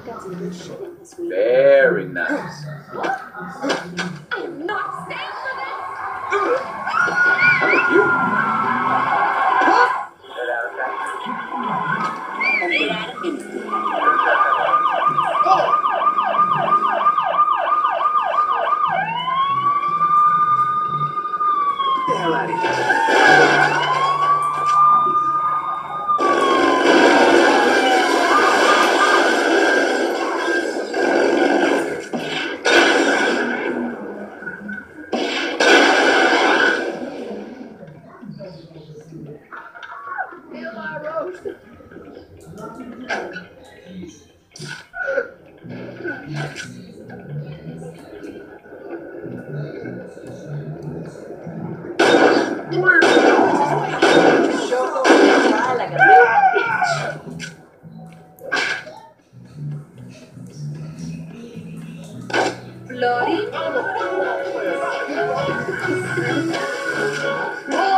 got some good shit in this week. Very nice. I am not staying for I'm with you. Get the hell out of here. Like a little bitch. Flori?